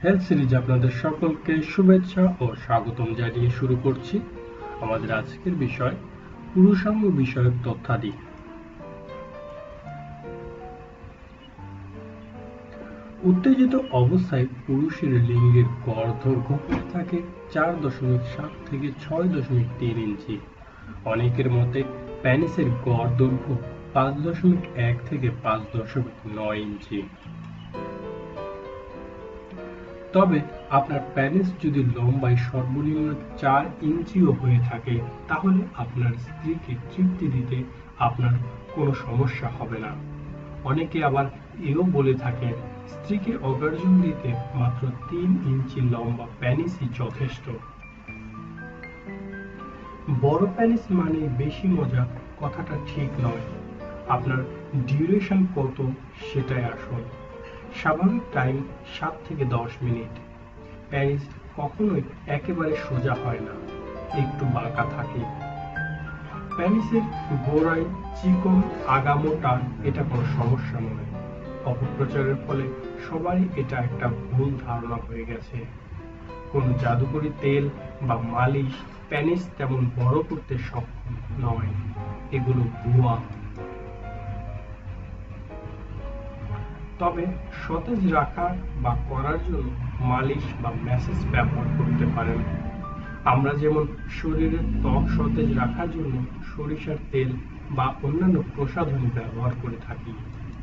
Health series আপনাদের সকলকে শুভেচ্ছা ও স্বাগতম জানিয়ে শুরু করছি আমাদের আজকের বিষয় পুরুষাঙ্গ বিষয়ক তথ্যাদি। উত্তেজিত অবস্থায় পুরুষের লিঙ্গের গড় দৈর্ঘ্য থাকে 4.7 থেকে 6.3 ইঞ্চি। অনেকের মতে পেনিসের গড় দৈর্ঘ্য 5.1 থেকে 5.9 ইঞ্চি। তবে আপনার পেনিস যদি লম্বায় সর্বনিম্ন 4 ইঞ্চিও হয়ে থাকে তাহলে আপনার স্ত্রীকে তৃপ্তি দিতে আপনার কোনো সমস্যা হবে না। অনেকে আবার এও বলে থাকেন স্ত্রীকে অর্গাজম দিতে মাত্র 3 ইঞ্চি লম্বা পেনিসই যথেষ্ট। বড় পেনিস মানে বেশি মজা কথাটা ঠিক নয়। আপনার ডিউরেশন কত সেটাই আসল। স্বাভাবিক টাইম 7 থেকে 10 মিনিট। পেনিস কখনোই একেবারে সোজা হয় না, একটু বাঁকা থাকে। পেনিসের গোড়ায় চিকন আগামোটা এটা কোনো সমস্যা নয়। অপপ্রচারের ফলে সবারই এটা একটা ভুল ধারণা হয়ে গেছে। কোনো জাদুকরি তেল বা মালিশ পেনিস তেমন বড় করতে সক্ষম নয়, এগুলো ভুয়া। তবে সতেজ রাখা বা করার জন্য মালিশ বা ম্যাসেজ ব্যবহার করতে পারেন। আমরা যেমন শরীরের ত্বক সতেজ রাখার জন্য সরিষার তেল বা অন্যান্য প্রসাধনী ব্যবহার করে থাকি।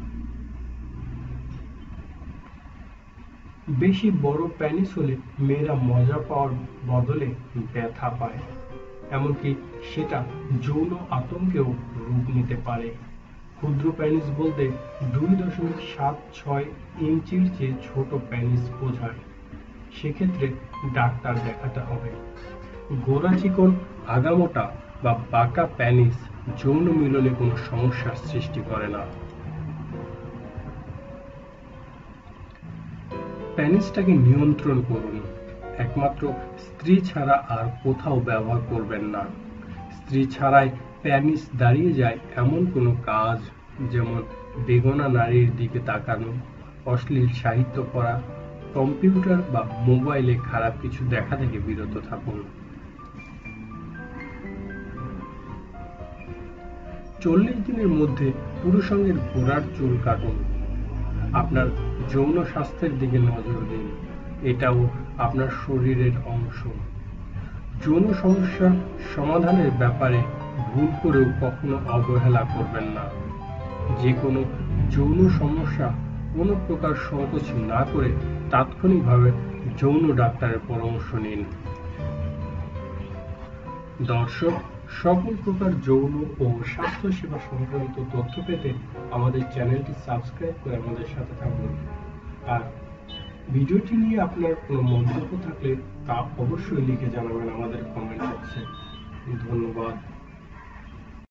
বেশি বড় পেনিস হলে মেয়েরা মজা পাওয়ার বদলে ব্যথা পায়, এমনকি সেটা যৌন আতঙ্কেও রূপ নিতে পারে। ক্ষুদ্র পেনিস বলতে 2.76 ইঞ্চির চেয়ে ছোট পেনিস বোঝায়। সেক্ষেত্রে ডাক্তার দেখাতে হবে। গোড়া চিকন আগামোটা বা বাঁকা পেনিস যৌন মিলনে কোনো সমস্যার সৃষ্টি করে না। পেনিসটাকে নিয়ন্ত্রণ করুন। একমাত্র স্ত্রী ছাড়া আর কোথাও ব্যবহার করবেন না। স্ত্রী ছাড়াই পেনিস দাঁড়িয়ে যায় এমন কোনো কাজ, যেমন বেগনা নারীর দিকে তাকানো, অশ্লীল সাহিত্য পড়া, কম্পিউটার বা মোবাইলে খারাপ কিছু দেখা থেকে বিরত থাকুন। 40 দিনের মধ্যে পুরুষাঙ্গের গোড়ার চুল কাটুন। আপনার যৌন স্বাস্থ্যের দিকে নজর দিন, এটাও আপনার শরীরের অংশ। যৌন সমস্যা সমাধানের ব্যাপারে ভুল করেও কখনো অবহেলা করবেন না। যে কোনো যৌন সমস্যা কোনো প্রকার সংকোচ না করে তাৎক্ষণিকভাবে যৌন ডাক্তারের পরামর্শ নিন। দর্শক, সকল প্রকার যৌন ও স্বাস্থ্য সেবা সংক্রান্ত তথ্য পেতে আমাদের চ্যানেলটি সাবস্ক্রাইব করে আমাদের সাথে থাকুন। আর ভিডিওটি নিয়ে আপনার কোনো মন্তব্য থাকলে তা অবশ্যই লিখে জানাবেন আমাদের কমেন্ট বক্সে। ধন্যবাদ।